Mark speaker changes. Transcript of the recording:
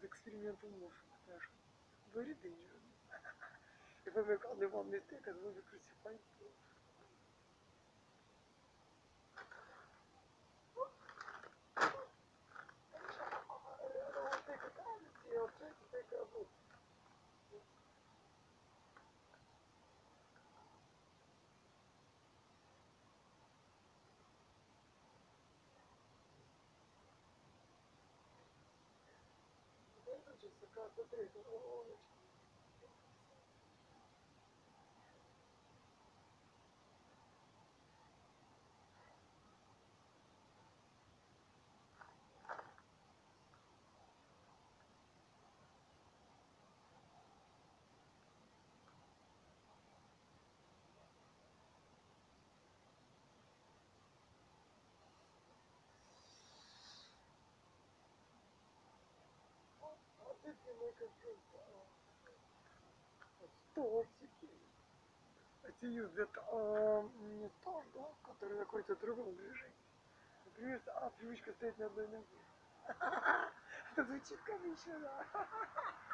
Speaker 1: experimentul meu, așa. Very dangerous. If I make only one mistake, I will be crucified. Să cadă drept, atât de mai că toxic. Это юзает металл, да, который находится в другом движении. Например, привычка стоять на одной ноге. Это звучит комично, да.